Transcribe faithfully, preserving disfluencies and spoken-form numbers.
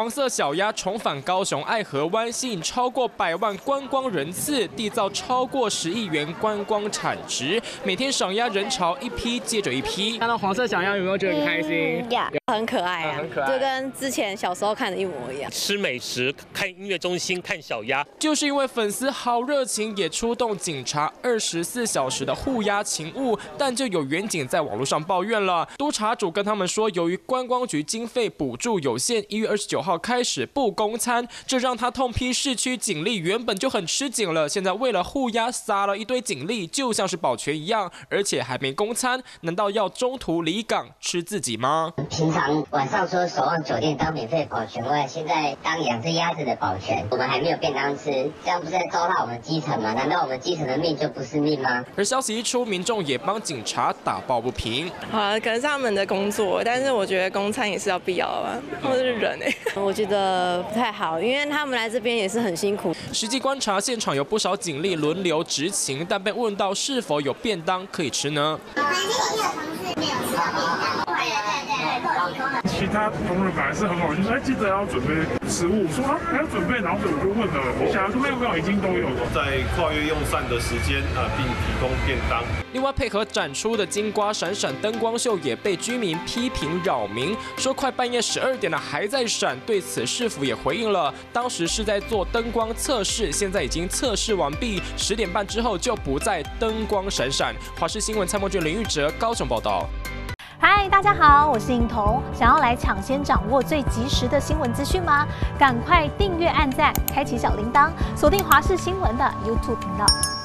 黄色小鸭重返高雄爱河湾，吸引超过百万观光人次，缔造超过十亿元观光产值。每天赏鸭人潮一批接着一批。看到黄色小鸭有没有觉得很开心？ 呀、嗯，很可爱啊， 很可爱， 就跟之前小时候看的一模一样。 吃美食、看音乐中心、看小鸭， 就是因为粉丝好热情，也出动警察二十四小时的护鸭勤务，但就有远警在网络上抱怨了。督察组跟他们说，由于观光局经费补助有限，一月二十九号开始不供餐，这让他痛批市区警力原本就很吃紧了，现在为了护鸭撒了一堆警力，就像是保全一样，而且还没供餐，难道要中途离港吃自己吗？ 平常晚上说守望酒店当免费保全外，现在当养只鸭子的保全，我们还没有便当吃，这样不是在糟蹋我们基层吗？难道我们基层的命就不是命吗？ 而消息一出，民众也帮警察打抱不平。 好啊，可能是他们的工作，但是我觉得供餐也是要必要的吧，他们是人哎、 欸。我觉得不太好，因为他们来这边也是很辛苦。 实际观察，现场有不少警力轮流执勤，但被问到是否有便当可以吃呢？ 我们另一个同事没有吃到便当。对对对对， 其他同仁本来是很好，就是哎，记得要准备食物，说啊还要准备，然后我就问了一下，说没有没有，已经都有了。 在跨越用膳的时间啊，并提供便当。 另外，配合展出的金瓜闪闪灯光秀也被居民批评扰民，说快半夜十二点了还在闪。对此，市府也回应了，当时是在做灯光测试，现在已经测试完毕，十点半之后就不再灯光闪闪。华视新闻参谋卷林玉哲高雄报道。 嗨，大家好，我是颖彤。想要来抢先掌握最及时的新闻资讯吗？赶快订阅、按赞、开启小铃铛，锁定华视新闻的 YouTube 频道。